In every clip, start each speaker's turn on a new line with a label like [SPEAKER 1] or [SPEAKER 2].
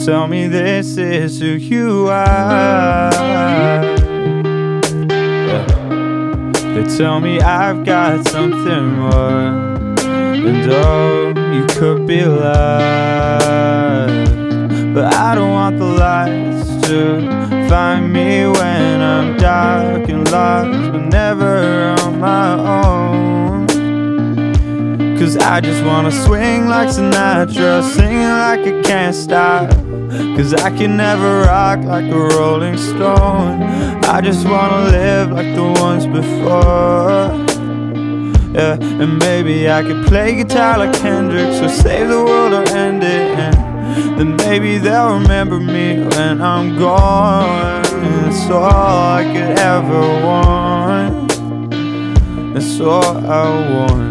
[SPEAKER 1] tell me this is who you are. They tell me I've got something more, and oh, you could be loved. But I don't want the lights to find me when I'm dark and lost, but never on my own. Cause I just wanna swing like Sinatra, singing like I can't stop. Cause I can never rock like a rolling stone. I just wanna live like the ones before. Yeah, and maybe I could play guitar like Hendrix, or save the world or end it, and then maybe they'll remember me when I'm gone. That's all I could ever want. That's all I want.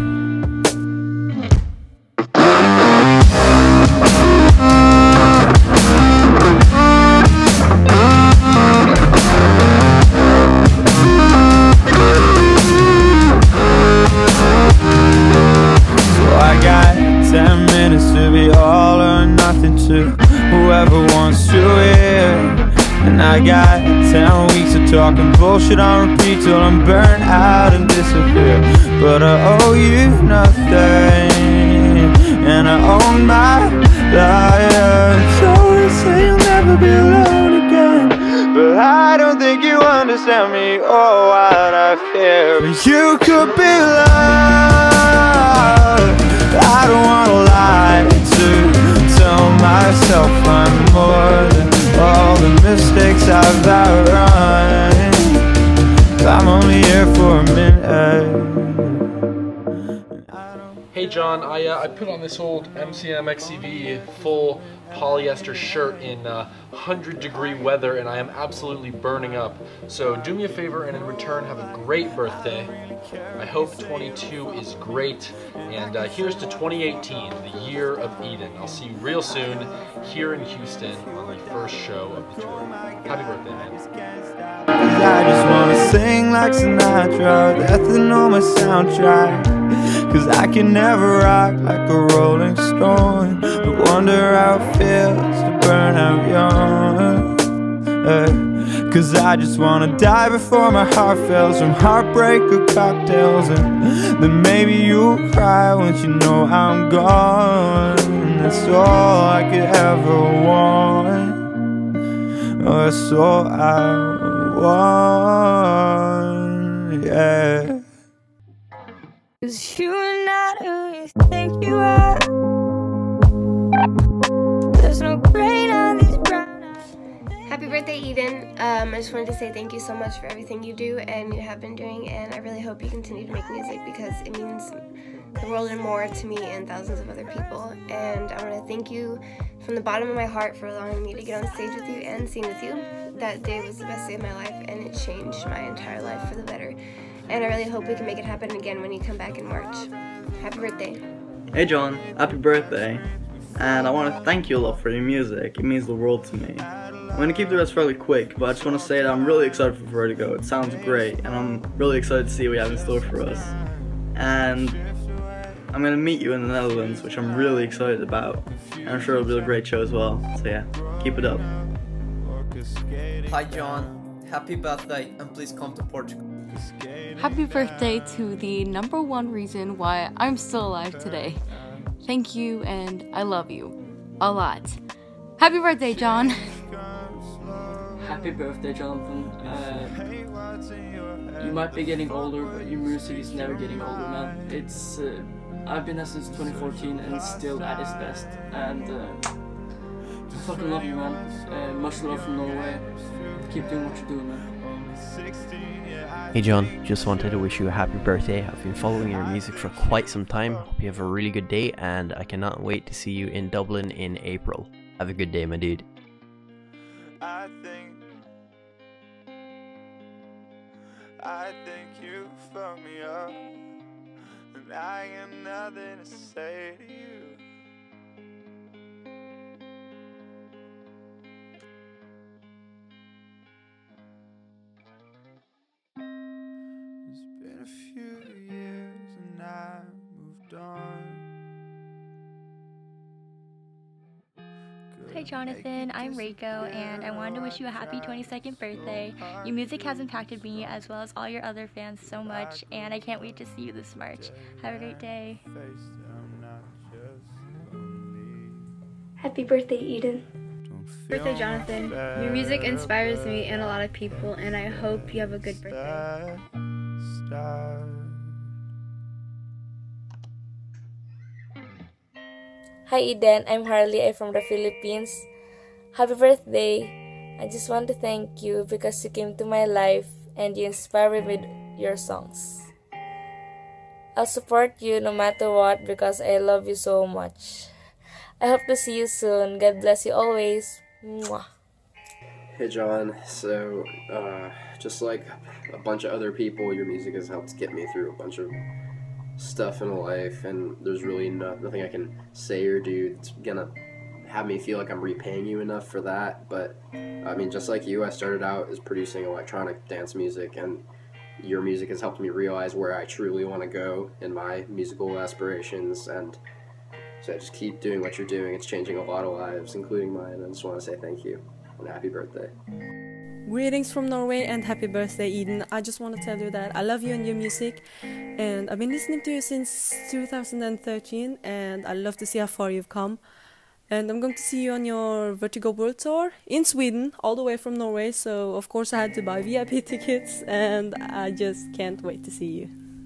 [SPEAKER 1] Whoever wants to hear. And I got 10 weeks of talking bullshit on repeat till I'm burnt out and disappear. But I owe you nothing, and I own my life. Always say you'll never be alone again, but I don't think you understand me or what I fear. You could be loved. I don't wanna lie to tell myself I'm more than all the mistakes I've outrun. I'm only here for a minute.
[SPEAKER 2] Hey John, I put on this old MCM XCV full polyester shirt in 100-degree weather, and I am absolutely burning up. So do me a favor, and in return, have a great birthday. I hope 22 is great, and here's to 2018, the year of Eden. I'll see you real soon here in Houston on the first show of the tour. Happy birthday, man.
[SPEAKER 1] I just wanna sing like Sinatra, death and on my soundtrack. Cause I can never rock like a rolling stone, but wonder how it feels to burn out young. Cause I just wanna die before my heart fails from heartbreak or cocktails, and then maybe you'll cry once you know I'm gone. That's all I could ever want. Oh, that's all I want, yeah.
[SPEAKER 3] Cause you are not who you think you are. There's no grain on these brown eyes.
[SPEAKER 4] Happy birthday, Eden. I just wanted to say thank you so much for everything you do and you have been doing, and I really hope you continue to make music because it means the world and more to me and thousands of other people. And I want to thank you from the bottom of my heart for allowing me to get on stage with you and sing with you. That day was the best day of my life, and it changed my entire life for the better. And I really hope we can make it happen again when you come back in March. Happy birthday.
[SPEAKER 5] Hey John, happy birthday. And I want to thank you a lot for your music. It means the world to me. I'm going to keep the rest fairly quick, but I just want to say that I'm really excited for Vertigo. It sounds great, and I'm really excited to see what you have in store for us. And I'm going to meet you in the Netherlands, which I'm really excited about. And I'm sure it'll be a great show as well. So yeah, keep it up.
[SPEAKER 6] Hi John, happy birthday, and please come to Portugal.
[SPEAKER 7] Happy birthday to the #1 reason why I'm still alive today. Thank you, and I love you a lot. Happy birthday, John.
[SPEAKER 8] Happy birthday, Jonathan. You might be getting older, but your music is never getting older, man. It's I've been there since 2014 and it's still at its best. And I fucking love you, man. Much love from Norway. Keep doing what you're doing, man.
[SPEAKER 9] Hey John, just wanted to wish you a happy birthday. I've been following your music for quite some time. Hope you have a really good day, and I cannot wait to see you in Dublin in April. Have a good day, my dude.
[SPEAKER 1] I think you fucked me up, and I got nothing to say to you. It's been a few years and I moved on.
[SPEAKER 4] Hi
[SPEAKER 10] birthday, Jonathan. I'm Reiko, and I wanted to wish you a happy 22nd birthday. Your music has impacted me as well as all your other fans so much, and I can't wait to see you this March. Have a great day.
[SPEAKER 11] Happy birthday, Eden.
[SPEAKER 12] Birthday, Jonathan. Your music inspires me and a lot of people, and I hope you have a good birthday.
[SPEAKER 13] Hi Eden, I'm Harley. I'm from the Philippines. Happy birthday. I just want to thank you because you came to my life and you inspire me with your songs. I'll support you no matter what because I love you so much. I hope to see you soon. God bless you always. Mwah.
[SPEAKER 14] Hey John, so just like a bunch of other people, your music has helped get me through a bunch of stuff in life, and there's really nothing I can say or do that's gonna have me feel like I'm repaying you enough for that. But I mean, just like you, I started out as producing electronic dance music, and your music has helped me realize where I truly want to go in my musical aspirations, and so I just keep doing what you're doing. It's changing a lot of lives, including mine, and I just want to say thank you and happy birthday.
[SPEAKER 15] Greetings from Norway and happy birthday, Eden. I just want to tell you that I love you and your music, and I've been listening to you since 2013, and I love to see how far you've come. And I'm going to see you on your Vertigo World Tour in Sweden, all the way from Norway, so of course I had to buy VIP tickets, and I just can't wait to see you.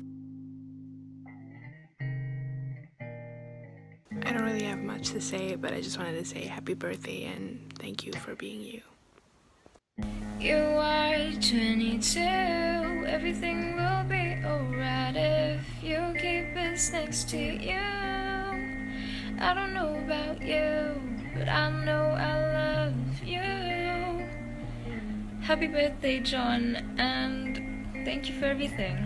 [SPEAKER 16] I don't really have much to say, but I just wanted to say happy birthday and thank you for being you.
[SPEAKER 3] You are 22, everything will be alright if you keep us next to you. I don't know about you, but I know I love you. Happy birthday, John, and thank you for everything.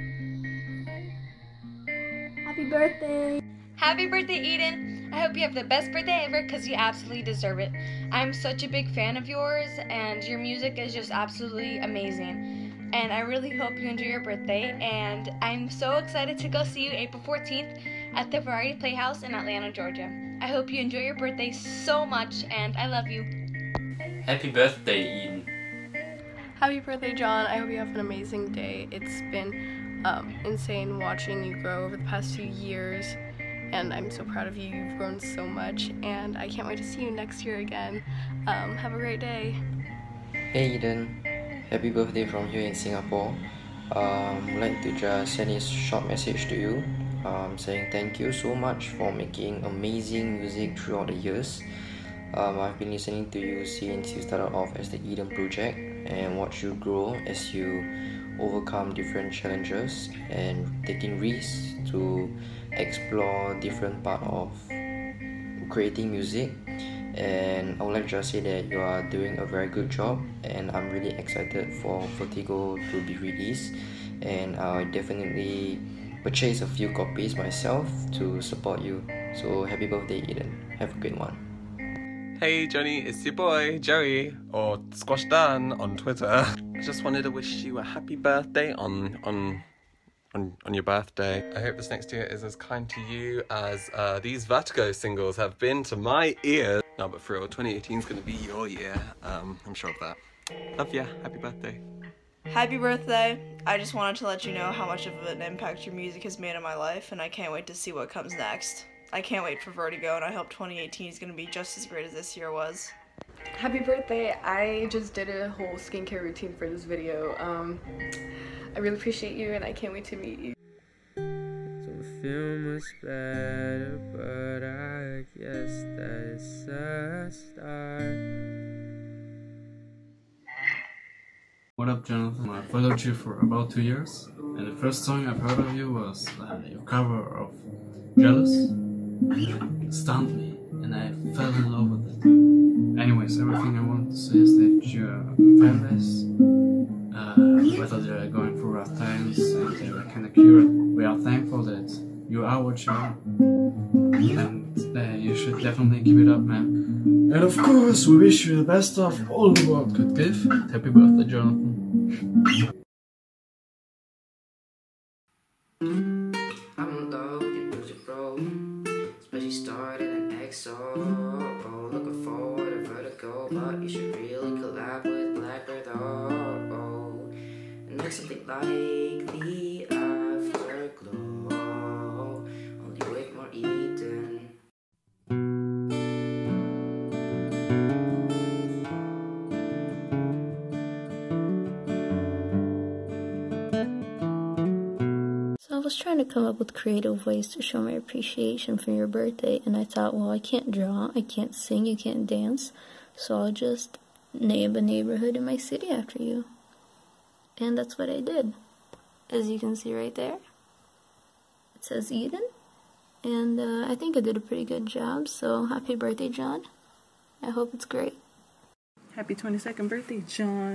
[SPEAKER 11] Happy birthday.
[SPEAKER 7] Happy birthday, Eden! I hope you have the best birthday ever because you absolutely deserve it. I'm such a big fan of yours and your music is just absolutely amazing. And I really hope you enjoy your birthday, and I'm so excited to go see you April 14th at the Variety Playhouse in Atlanta, Georgia. I hope you enjoy your birthday so much, and I love you.
[SPEAKER 17] Happy birthday, Eden.
[SPEAKER 18] Happy birthday, John. I hope you have an amazing day. It's been insane watching you grow over the past few years, and I'm so proud of you. You've grown so much, and I can't wait to see you next year again. Have a great day.
[SPEAKER 19] Hey Eden, happy birthday from here in Singapore. I'd like to just send a short message to you, saying thank you so much for making amazing music throughout the years. I've been listening to you since you started off as the Eden Project and watch you grow as you overcome different challenges and taking risks to explore different part of creating music. And I would like to just say that you are doing a very good job, and I'm really excited for Vertigo to be released, and I'll definitely purchase a few copies myself to support you. So happy birthday, Eden. Have a great one.
[SPEAKER 20] Hey Johnny, it's your boy Joey, or Squash Dan on Twitter. I just wanted to wish you a happy birthday on your birthday. I hope this next year is as kind to you as these Vertigo singles have been to my ears. No, but for real, 2018 is going to be your year. I'm sure of that. Love ya. Happy birthday.
[SPEAKER 21] Happy birthday. I just wanted to let you know how much of an impact your music has made on my life, and I can't wait to see what comes next. I can't wait for Vertigo, and I hope 2018 is going to be just as great as this year was.
[SPEAKER 18] Happy birthday. I just did a whole skincare routine for this video. I really appreciate you, and I can't wait to meet you.
[SPEAKER 22] Don't feel much better, but I guess that's a start.
[SPEAKER 23] What up, Jonathan? I followed you for about 2 years, and the first song I've heard of you was your cover of Jealous. It stunned me, and I fell in love with it. Anyways, everything I want to say is that your fan base, whether they're going through rough times and they're kind of cured, we are thankful that you are what you are, and you should definitely keep it up, man. And of course, we wish you the best of all the world could give. Happy birthday, Jonathan.
[SPEAKER 24] I'm in love with your bro, especially started in EXO. Looking forward
[SPEAKER 19] like something like the afterglow. Only wait more Eden.
[SPEAKER 2] So I was trying to come up with creative ways to show my appreciation for your birthday, and I thought, well, I can't draw, I can't sing, you can't dance, so I'll just name a neighborhood in my city after you. And that's what I did. As you can see right there, it says Eden, and I think I did a pretty good job, so happy birthday, John. I hope it's great.
[SPEAKER 5] Happy 22nd birthday, John.